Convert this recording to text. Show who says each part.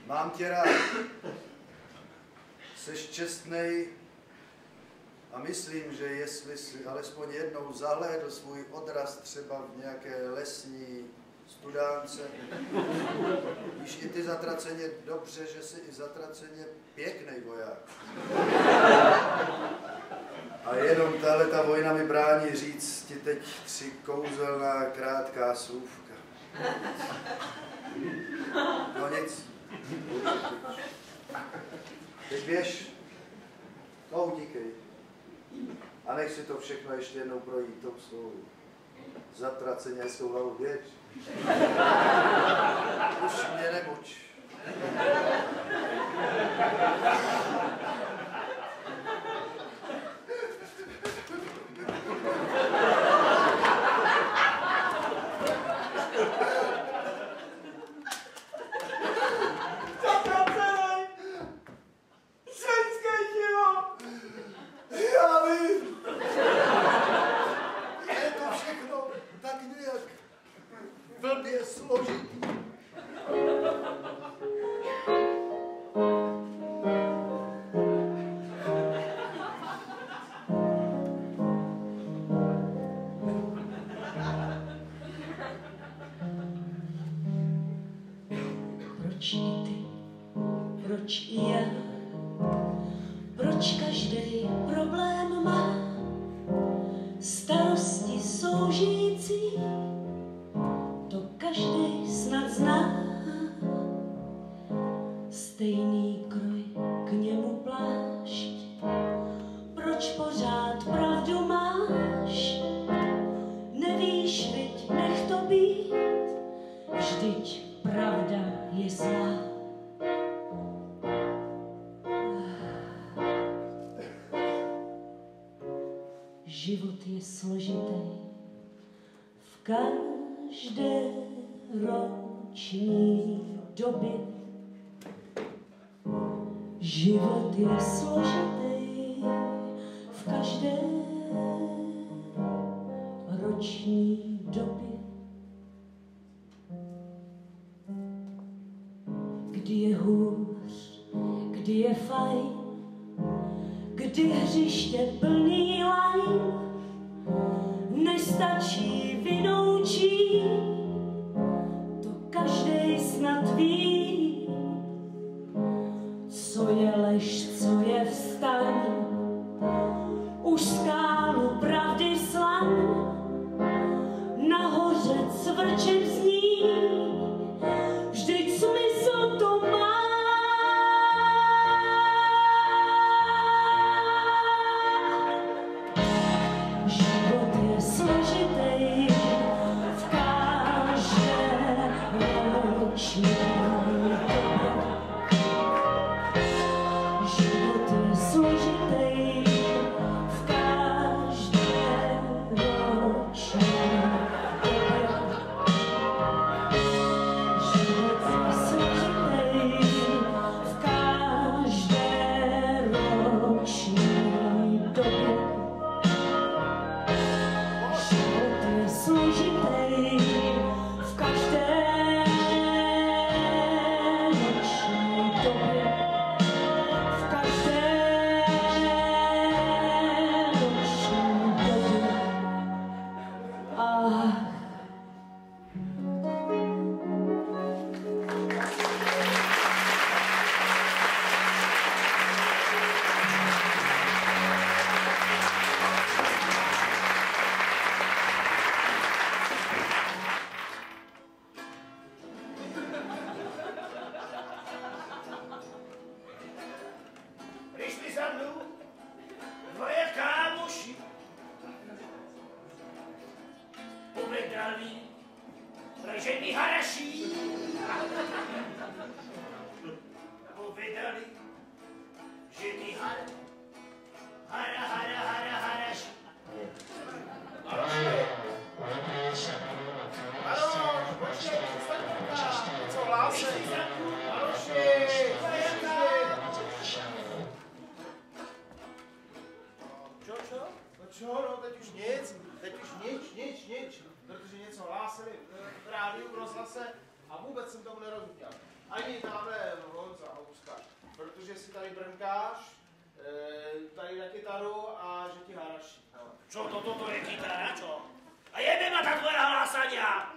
Speaker 1: Mám tě rád. Seš čestnej a myslím, že jestli si alespoň jednou zahlédl svůj odraz třeba v nějaké lesní studánce, víš i ty zatraceně dobře, že jsi i zatraceně pěknej voják. A jenom ta vojna mi brání říct ti teď 3 kouzelná krátká slůvka. No nic. Teď běž, no utíkej. A nech si to všechno ještě jednou projít tou svou zatraceně hezkou hlavu, běž. Už mě nemuč.
Speaker 2: Život je složitý v každé roční době. Život je složitý v každé roční době. Kdy je hůř, kdy je fajn, kdy hřiště plný lajn, nestačí vinoučí, to každej snad ví. Co je lež, co je vztaň, už skálu pravdy slan, nahoře cvrčet zní, vždyť smysl to má.
Speaker 3: Protože něco hlásili v rádiu, v rozhlase a vůbec jsem tomu nerozuměl. Ani tamhle si tady brnkáš, tady na kytaru a že ti haraší.
Speaker 4: Čo, toto je kytara, čo? A jebe ma tá tvoja hlásania!